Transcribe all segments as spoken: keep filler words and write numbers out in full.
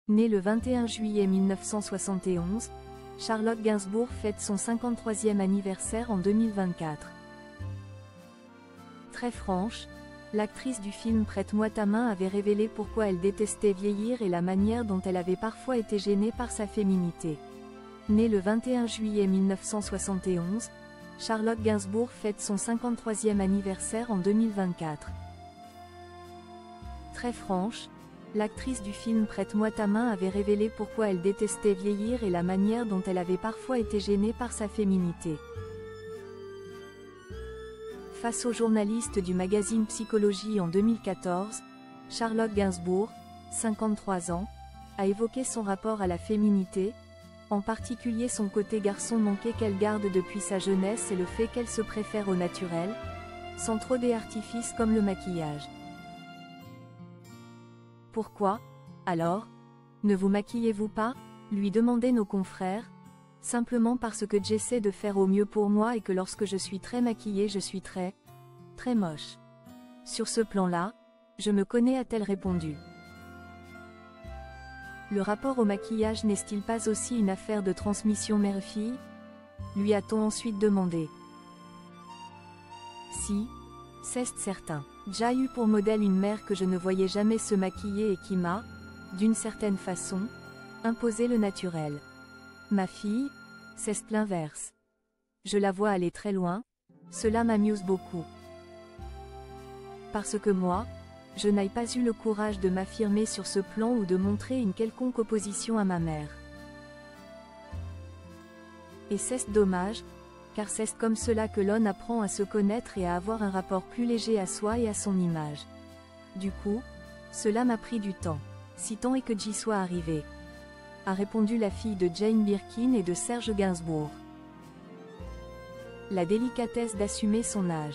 Née le vingt et un juillet mille neuf cent soixante et onze, Charlotte Gainsbourg fête son cinquante-troisième anniversaire en deux mille vingt-quatre. Très franche, l'actrice du film Prête-moi ta main avait révélé pourquoi elle détestait vieillir et la manière dont elle avait parfois été gênée par sa féminité. Née le vingt et un juillet mille neuf cent soixante et onze, Charlotte Gainsbourg fête son cinquante-troisième anniversaire en deux mille vingt-quatre. Très franche, l'actrice du film Prête-moi ta main avait révélé pourquoi elle détestait vieillir et la manière dont elle avait parfois été gênée par sa féminité. Face aux journalistes du magazine Psychologie en deux mille quatorze, Charlotte Gainsbourg, cinquante-trois ans, a évoqué son rapport à la féminité, en particulier son côté garçon manqué qu'elle garde depuis sa jeunesse et le fait qu'elle se préfère au naturel, sans trop d'artifices comme le maquillage. Pourquoi, alors, ne vous maquillez-vous pas, lui demandaient nos confrères, simplement parce que j'essaie de faire au mieux pour moi et que lorsque je suis très maquillée je suis très, très moche. Sur ce plan-là, je me connais, a-t-elle répondu. Le rapport au maquillage n'est-il pas aussi une affaire de transmission mère-fille? Lui a-t-on ensuite demandé. Si, c'est certain. J'ai eu pour modèle une mère que je ne voyais jamais se maquiller et qui m'a, d'une certaine façon, imposé le naturel. Ma fille, c'est l'inverse. Je la vois aller très loin, cela m'amuse beaucoup. Parce que moi, je n'ai pas eu le courage de m'affirmer sur ce plan ou de montrer une quelconque opposition à ma mère. Et c'est dommage, car c'est comme cela que l'on apprend à se connaître et à avoir un rapport plus léger à soi et à son image. Du coup, cela m'a pris du temps, si tant est que j'y sois arrivée, a répondu la fille de Jane Birkin et de Serge Gainsbourg. La délicatesse d'assumer son âge.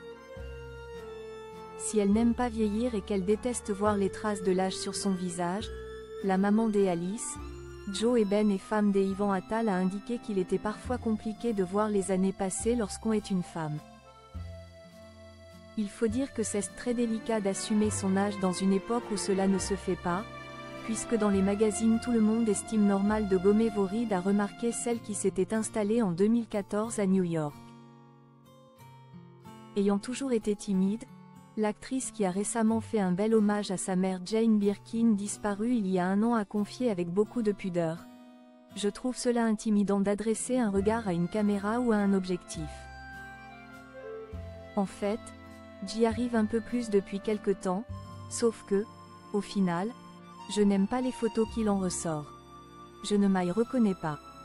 Si elle n'aime pas vieillir et qu'elle déteste voir les traces de l'âge sur son visage, la maman d'Alice, Jo Eben et femme d'Ivan Attal a indiqué qu'il était parfois compliqué de voir les années passer lorsqu'on est une femme. Il faut dire que c'est très délicat d'assumer son âge dans une époque où cela ne se fait pas, puisque dans les magazines tout le monde estime normal de gommer vos rides, a remarqué celle qui s'était installée en deux mille quatorze à New York. Ayant toujours été timide, l'actrice qui a récemment fait un bel hommage à sa mère Jane Birkin disparue il y a un an a confié avec beaucoup de pudeur. Je trouve cela intimidant d'adresser un regard à une caméra ou à un objectif. En fait, j'y arrive un peu plus depuis quelque temps, sauf que, au final, je n'aime pas les photos qu'il en ressort. Je ne m'y reconnais pas.